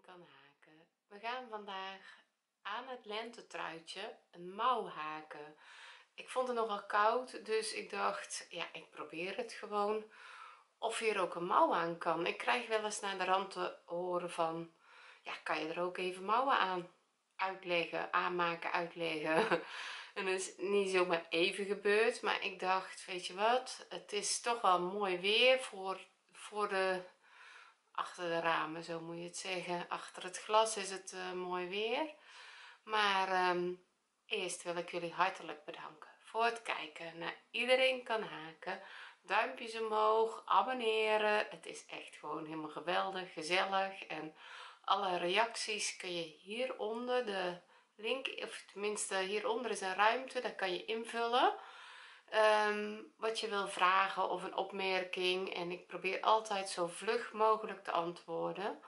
kan haken. We gaan vandaag aan het lentetruitje een mouw haken. Ik vond het nogal koud, dus ik dacht, ja, ik probeer het gewoon of hier ook een mouw aan kan. Ik krijg wel eens naar de rand te horen van, ja, kan je er ook even mouwen aan uitleggen, aanmaken, uitleggen. En dat is niet zomaar even gebeurd, maar ik dacht, weet je wat, het is toch wel mooi weer voor de achter de ramen, zo moet je het zeggen. Achter het glas is het mooi weer, maar eerst wil ik jullie hartelijk bedanken voor het kijken naar Iedereen kan haken. Duimpjes omhoog, abonneren, het is echt gewoon helemaal geweldig, gezellig. En alle reacties kun je hieronder, de link, of tenminste hieronder is een ruimte, daar kan je invullen wat je wil vragen of een opmerking, en ik probeer altijd zo vlug mogelijk te antwoorden,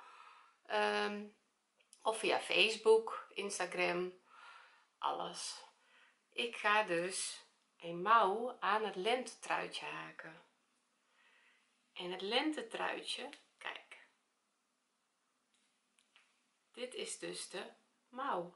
of via Facebook, Instagram, alles. Ik ga dus een mouw aan het lentetruitje haken. En het lentetruitje, kijk, dit is dus de mouw.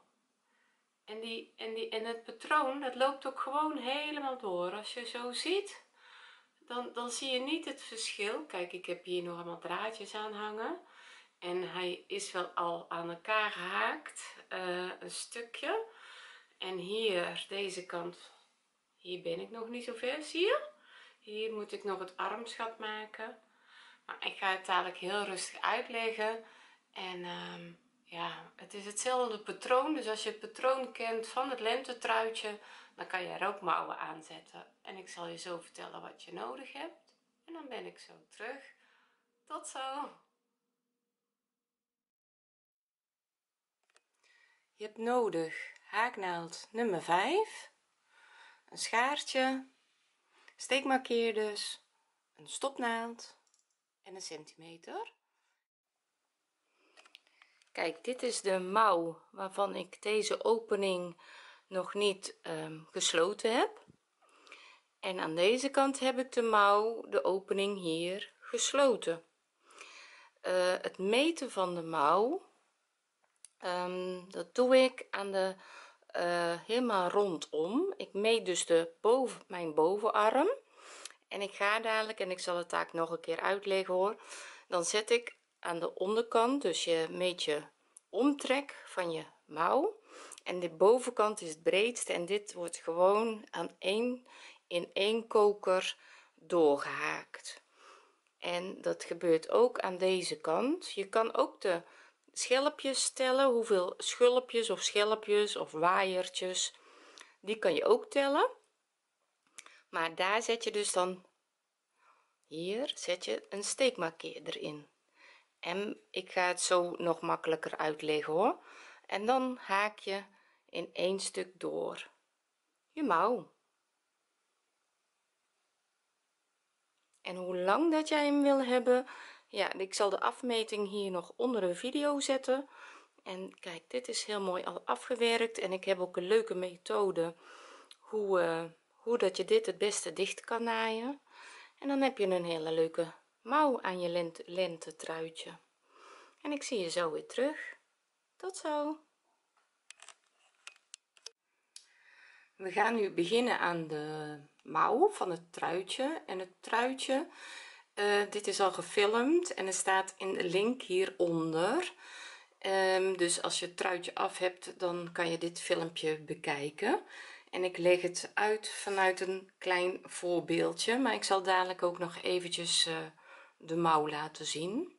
En het patroon, dat loopt ook gewoon helemaal door. Als je zo ziet, dan zie je niet het verschil. Kijk, ik heb hier nog allemaal draadjes aan hangen. En hij is wel al aan elkaar gehaakt, een stukje. En hier, deze kant, hier ben ik nog niet zo ver, zie je? Hier moet ik nog het armsgat maken. Maar ik ga het dadelijk heel rustig uitleggen. En ja, het is hetzelfde patroon, dus als je het patroon kent van het lentetruitje, dan kan je er ook mouwen aan zetten. En ik zal je zo vertellen wat je nodig hebt. En dan ben ik zo terug. Tot zo! Je hebt nodig haaknaald nummer 5, een schaartje, steekmarkeerders, een stopnaald en een centimeter. Kijk, dit is de mouw waarvan ik deze opening nog niet gesloten heb. En aan deze kant heb ik de mouw, de opening hier, gesloten. Het meten van de mouw, dat doe ik aan de helemaal rondom. Ik meet dus mijn bovenarm. En ik ga dadelijk, en ik zal het taak nog een keer uitleggen hoor, dan zet ik aan de onderkant, dus je meet je omtrek van je mouw, en de bovenkant is het breedste, en dit wordt gewoon in één koker doorgehaakt. En dat gebeurt ook aan deze kant. Je kan ook de schelpjes tellen, hoeveel schulpjes of schelpjes of waaiertjes, die kan je ook tellen. Maar daar zet je dus dan, hier zet je een steekmarkeerder in. En ik ga het zo nog makkelijker uitleggen hoor. En dan haak je in één stuk door je mouw. En hoe lang dat jij hem wil hebben, ja, ik zal de afmeting hier nog onder de video zetten. En kijk, dit is heel mooi al afgewerkt, en ik heb ook een leuke methode hoe dat je dit het beste dicht kan naaien. En dan heb je een hele leuke mouw aan je lentetruitje. En ik zie je zo weer terug. Tot zo. We gaan nu beginnen aan de mouw van het truitje. En het truitje, dit is al gefilmd en er staat in de link hieronder. Dus als je het truitje af hebt, dan kan je dit filmpje bekijken. En ik leg het uit vanuit een klein voorbeeldje, maar ik zal dadelijk ook nog eventjes de mouw laten zien.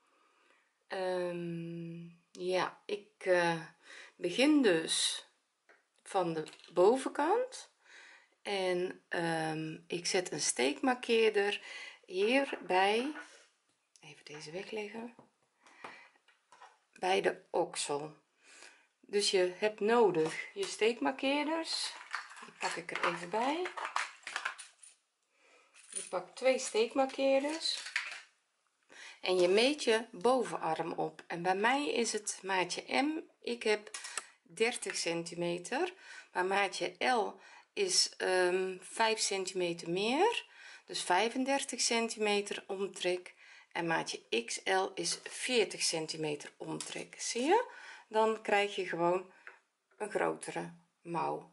Ja, ik begin dus van de bovenkant, en ik zet een steekmarkeerder hierbij, even deze wegleggen, bij de oksel. Dus je hebt nodig je steekmarkeerders, die pak ik er even bij. Je pakt 2 steekmarkeerders en je meet je bovenarm op, en bij mij is het maatje M. Ik heb 30 centimeter, maar maatje L is 5 centimeter meer, dus 35 centimeter omtrek, en maatje XL is 40 centimeter omtrek. Zie je, dan krijg je gewoon een grotere mouw.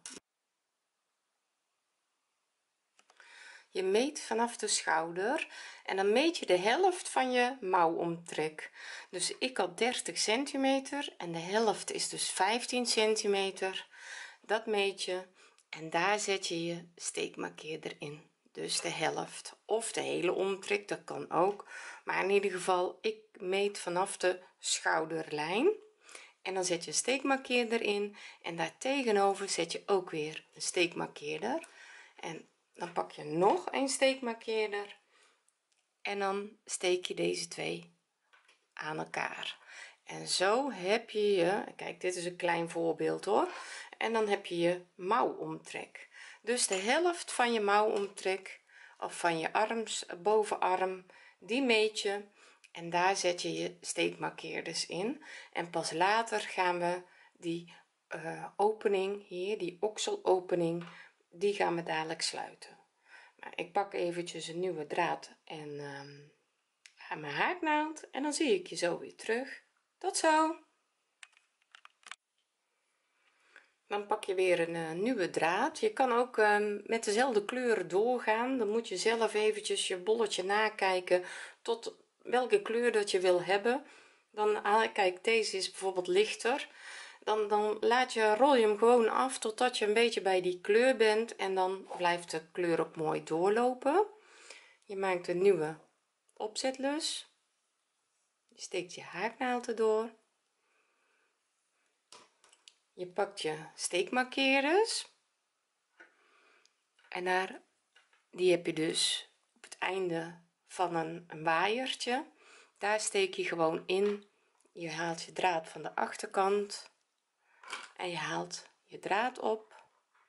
Je meet vanaf de schouder en dan meet je de helft van je mouwomtrek. Dus ik had 30 centimeter en de helft is dus 15 centimeter. Dat meet je en daar zet je je steekmarkeerder in, dus de helft of de hele omtrek, dat kan ook, maar in ieder geval ik meet vanaf de schouderlijn en dan zet je een steekmarkeerder in en daar tegenover zet je ook weer een steekmarkeerder en dan pak je nog een steekmarkeerder en dan steek je deze twee aan elkaar en zo heb je kijk, dit is een klein voorbeeld hoor, en dan heb je je mouwomtrek, dus de helft van je mouwomtrek of van je bovenarm, die meet je en daar zet je je steekmarkeerders in en pas later gaan we die opening hier, die okselopening, die gaan we dadelijk sluiten. Maar ik pak eventjes een nieuwe draad en mijn haaknaald en dan zie ik je zo weer terug. Tot zo. Dan pak je weer een nieuwe draad. Je kan ook met dezelfde kleuren doorgaan, dan moet je zelf eventjes je bolletje nakijken tot welke kleur dat je wil hebben. Dan kijk, deze is bijvoorbeeld lichter, dan rol je hem gewoon af totdat je een beetje bij die kleur bent en dan blijft de kleur ook mooi doorlopen. Je maakt een nieuwe opzetlus, je steekt je haaknaald erdoor, je pakt je steekmarkeerders en die heb je dus op het einde van een waaiertje, daar steek je gewoon in. Je haalt je draad van de achterkant en je haalt je draad op,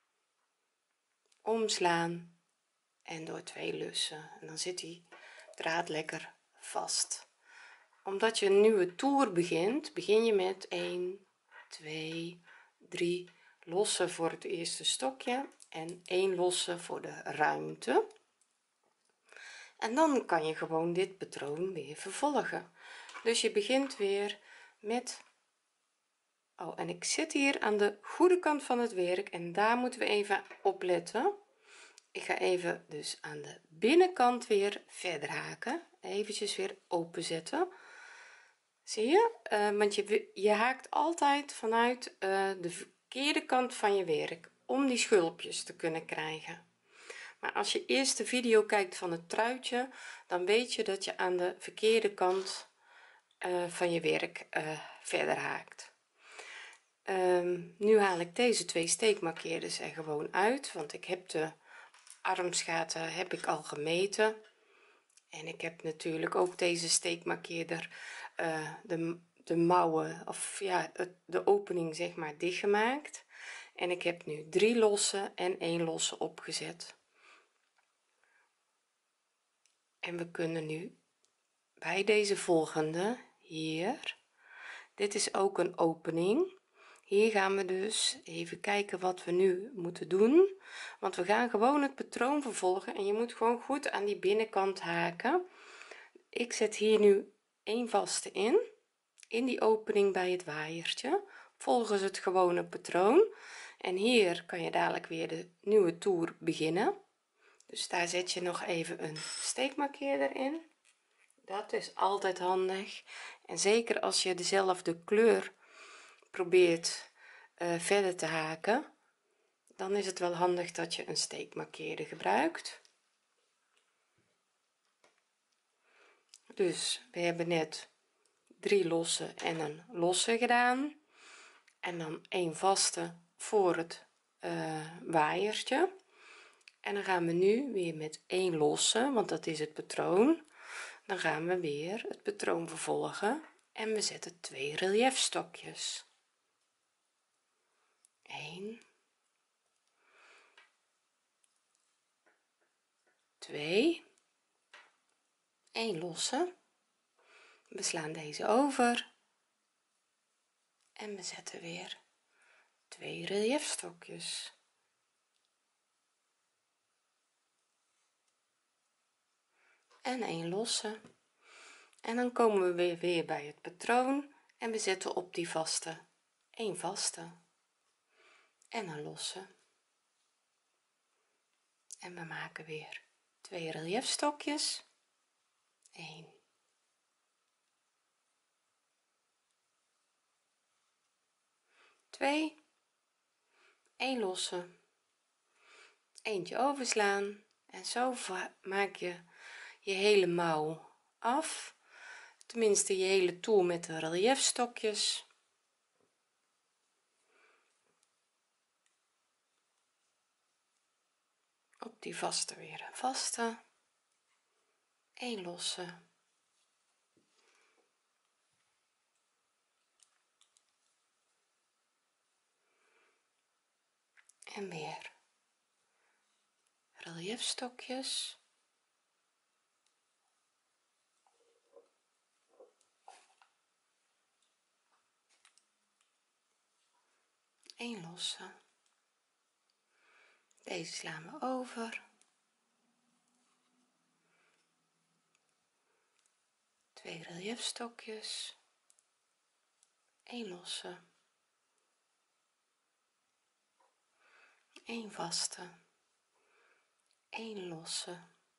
omslaan en door 2 lussen en dan zit die draad lekker vast. Omdat je een nieuwe toer begin je met 1 2 3 lossen voor het eerste stokje en 1 losse voor de ruimte en dan kan je gewoon dit patroon weer vervolgen. Dus je begint weer met en ik zit hier aan de goede kant van het werk en daar moeten we even op letten. Ik ga even dus aan de binnenkant weer verder haken, eventjes weer openzetten. Zie je, want je haakt altijd vanuit de verkeerde kant van je werk om die schulpjes te kunnen krijgen. Maar als je eerst de video kijkt van het truitje, dan weet je dat je aan de verkeerde kant van je werk verder haakt. Nu haal ik deze 2 steekmarkeerders er gewoon uit, want ik heb de armsgaten heb ik al gemeten en ik heb natuurlijk ook deze steekmarkeerder de mouwen of ja de opening zeg maar dicht gemaakt en ik heb nu 3 losse en 1 losse opgezet en we kunnen nu bij deze volgende hier, dit is ook een opening, hier gaan we dus even kijken wat we nu moeten doen, want we gaan gewoon het patroon vervolgen en je moet gewoon goed aan die binnenkant haken. Ik zet hier nu 1 vaste in die opening bij het waaiertje volgens het gewone patroon en hier kan je dadelijk weer de nieuwe toer beginnen, dus daar zet je nog even een steekmarkeerder in. Dat is altijd handig en zeker als je dezelfde kleur probeert verder te haken, dan is het wel handig dat je een steekmarkeerder gebruikt. Dus we hebben net 3 losse en een losse gedaan en dan 1 vaste voor het waaiertje en dan gaan we nu weer met 1 losse, want dat is het patroon, dan gaan we weer het patroon vervolgen en we zetten 2 reliefstokjes, 1 2 1 losse, we slaan deze over en we zetten weer 2 reliefstokjes, en 1 losse en dan komen we weer bij het patroon en we zetten op die vaste 1 vaste en een losse, en we maken weer 2 reliefstokjes, 1, 2, 1 losse, eentje overslaan, en zo maak je je hele mouw af, tenminste je hele toer met de reliefstokjes. Op die vaste weer een vaste, 1 losse, en weer reliefstokjes, 1 losse, deze slaan we over, 2 reliefstokjes, 1 losse, 1 vaste, 1 losse,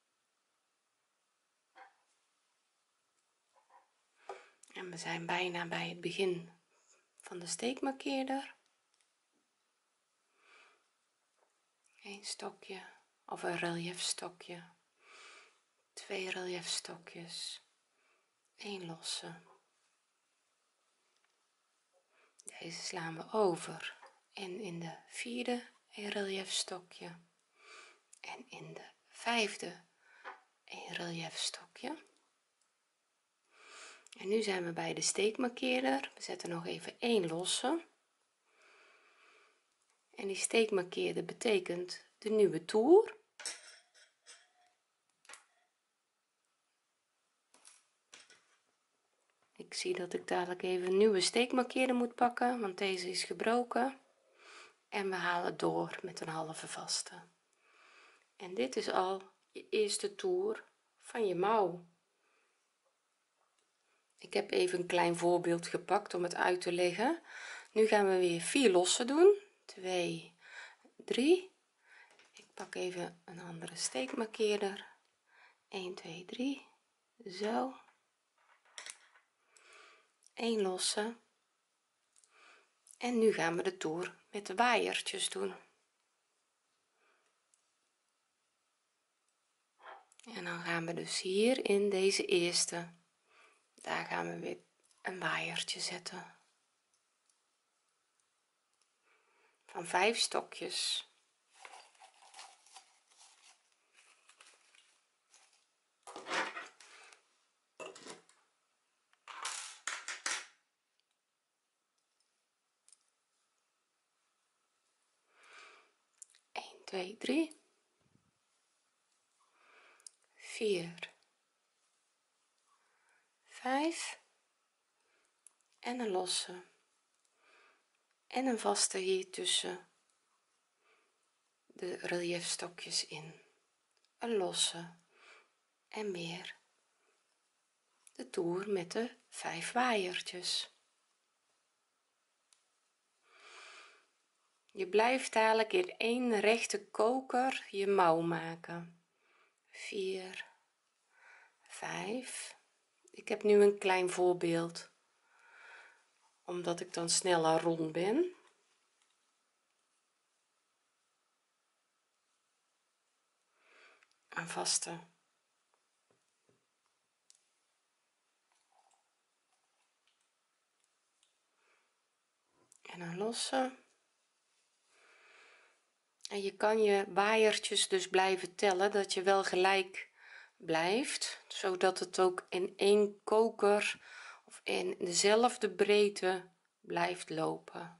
en we zijn bijna bij het begin van de steekmarkeerder. 1 stokje of een reliefstokje, 2 reliefstokjes, 1 losse, deze slaan we over, en in de vierde een reliefstokje, en in de vijfde een reliefstokje. En nu zijn we bij de steekmarkeerder. We zetten nog even 1 losse, en die steekmarkeerder betekent de nieuwe toer. Ik zie dat ik dadelijk even een nieuwe steekmarkeerder moet pakken, want deze is gebroken, en we halen door met een halve vaste, en dit is al je eerste toer van je mouw. Ik heb even een klein voorbeeld gepakt om het uit te leggen. Nu gaan we weer 4 losse doen, 2, 3, ik pak even een andere steekmarkeerder, 1, 2, 3, zo, 1 losse, en nu gaan we de toer met de waaiertjes doen, en dan gaan we dus hier in deze eerste, daar gaan we weer een waaiertje zetten van 5 stokjes. Een, 2, 3, 4, 5 en een losse en een vaste hier tussen de reliefstokjes in, een losse en weer de toer met de 5 waaiertjes. Je blijft dadelijk in één rechte koker je mouw maken. 4, 5. Ik heb nu een klein voorbeeld omdat ik dan sneller rond ben. Een vaste en een losse, en je kan je waaiertjes dus blijven tellen, dat je wel gelijk blijft, zodat het ook in één koker of in dezelfde breedte blijft lopen.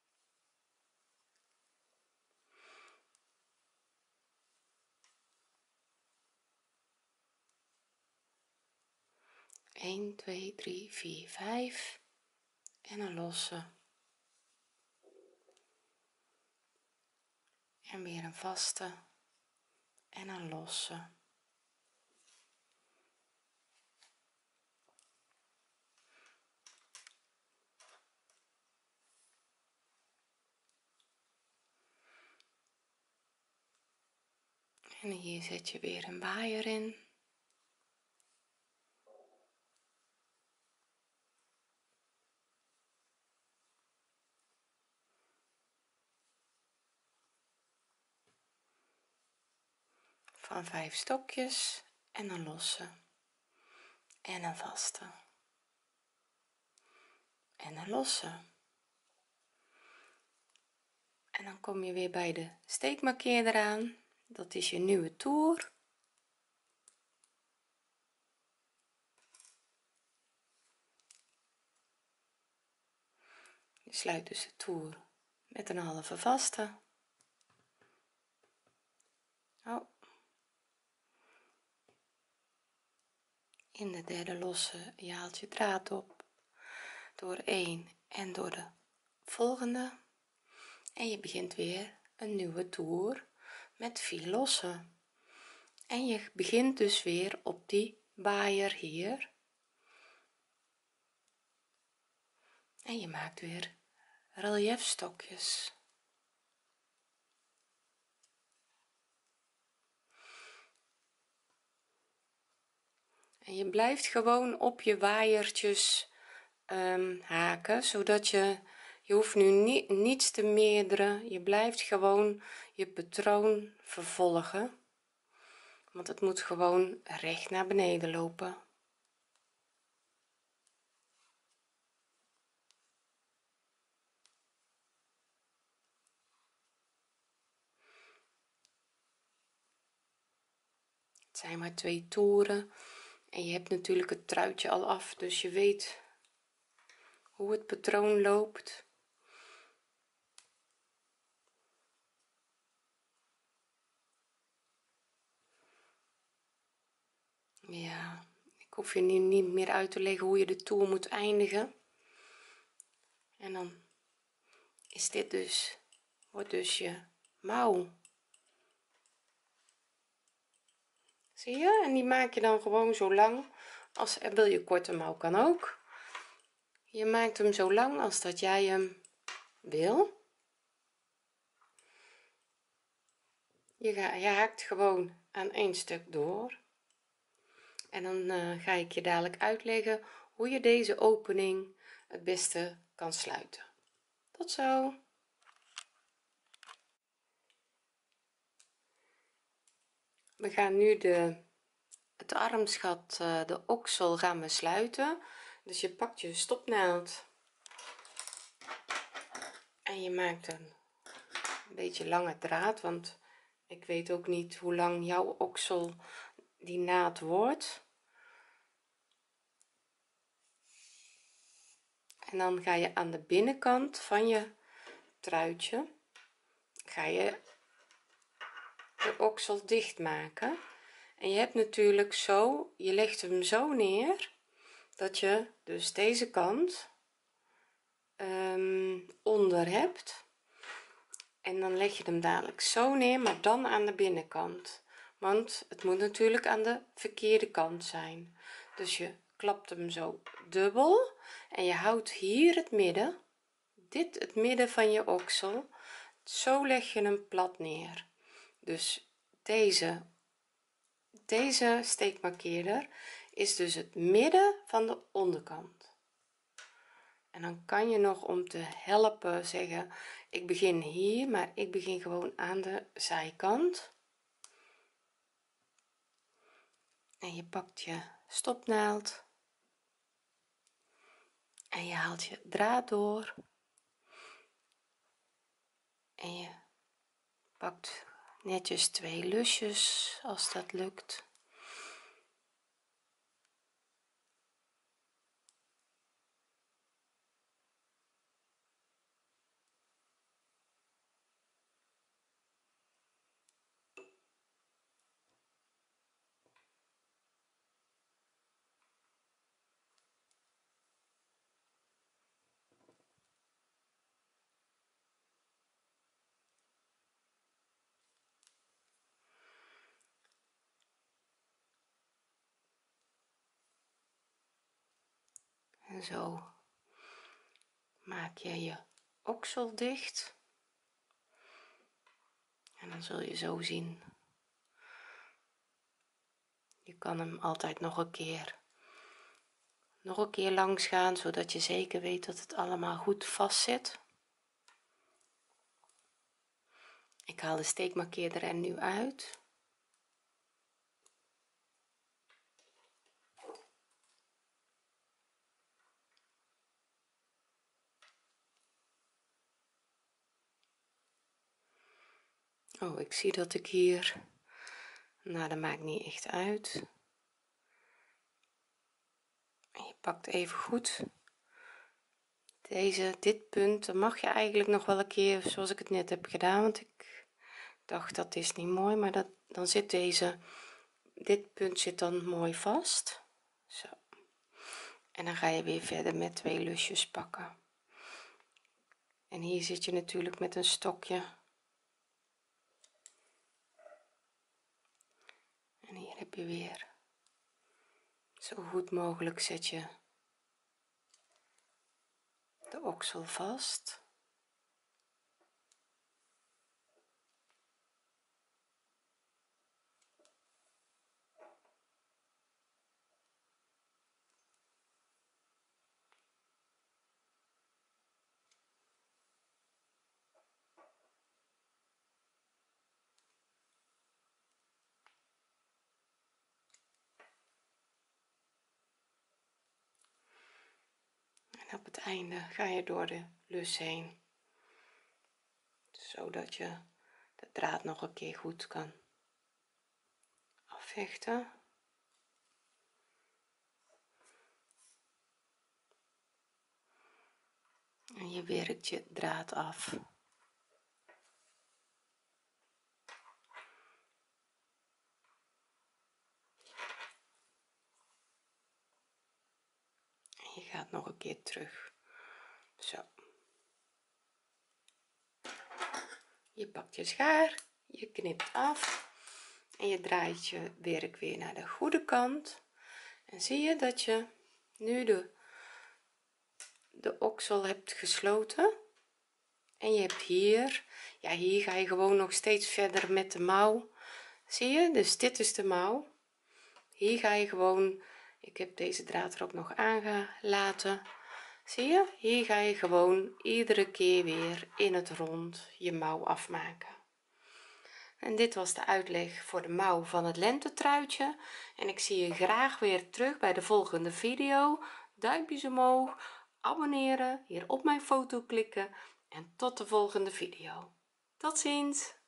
Een, 2, 3, 4, 5 en een losse en weer een vaste en een losse En hier zet je weer een waaier in. Van 5 stokjes en een losse en een vaste en een losse. En dan kom je weer bij de steekmarkeerder aan. Dat is je nieuwe toer. Je sluit dus de toer met een halve vaste. Oh. In de derde losse je haalt je draad op door 1 en door de volgende en je begint weer een nieuwe toer met 4 losse en je begint dus weer op die waaier hier en je maakt weer reliefstokjes. En je blijft gewoon op je waaiertjes haken, zodat je hoeft nu niets te meerderen, je blijft gewoon je patroon vervolgen, want het moet gewoon recht naar beneden lopen. Het zijn maar 2 toeren en je hebt natuurlijk het truitje al af, dus je weet hoe het patroon loopt. Ja, ik hoef je nu niet meer uit te leggen hoe je de toer moet eindigen. En dan is dit dus, wordt dus je mouw. Zie je? En die maak je dan gewoon zo lang als, wil je korte mouw kan ook. Je maakt hem zo lang als dat jij hem wil. Je haakt gewoon aan één stuk door. En dan ga ik je dadelijk uitleggen hoe je deze opening het beste kan sluiten. Tot zo. We gaan nu het armsgat, de oksel gaan we sluiten. Dus je pakt je stopnaald en je maakt een beetje lange draad, want ik weet ook niet hoe lang jouw oksel die naad wordt. En dan ga je aan de binnenkant van je truitje ga je de oksel dicht maken en je hebt natuurlijk zo, je legt hem zo neer dat je dus deze kant onder hebt en dan leg je hem dadelijk zo neer, maar dan aan de binnenkant, want het moet natuurlijk aan de verkeerde kant zijn. Dus je klapt hem zo dubbel en je houdt hier het midden, dit het midden van je oksel, zo leg je hem plat neer. Dus deze steekmarkeerder is dus het midden van de onderkant. En dan kan je nog om te helpen zeggen, ik begin hier, maar ik begin gewoon aan de zijkant. En je pakt je stopnaald en je haalt je draad door en je pakt netjes 2 lusjes als dat lukt. En zo maak je je oksel dicht en dan zul je zo zien Je kan hem altijd nog een keer langs gaan, zodat je zeker weet dat het allemaal goed vast zit. Ik haal de steekmarkeerder er nu uit. Oh, ik zie dat ik hier, nou dat maakt niet echt uit. En je pakt even goed dit punt, dan mag je eigenlijk nog wel een keer zoals ik het net heb gedaan, want ik dacht dat is niet mooi, maar dan zit dit punt zit dan mooi vast. Zo. En dan ga je weer verder met 2 lusjes pakken. En hier zit je natuurlijk met een stokje. En hier heb je weer zo goed mogelijk zet je de oksel vast. En op het einde ga je door de lus heen, zodat je de draad nog een keer goed kan afhechten. En je werkt je draad af. En je gaat nog een keer terug. Zo. Je pakt je schaar, je knipt af en je draait je werk weer naar de goede kant. En zie je dat je nu de oksel hebt gesloten. En je hebt hier, ja, hier ga je gewoon nog steeds verder met de mouw. Zie je, dus dit is de mouw. Hier ga je gewoon, ik heb deze draad er ook nog aangelaten. Zie je, hier ga je gewoon iedere keer weer in het rond je mouw afmaken. En dit was de uitleg voor de mouw van het lentetruitje en ik zie je graag weer terug bij de volgende video. Duimpjes omhoog, abonneren, hier op mijn foto klikken en tot de volgende video. Tot ziens.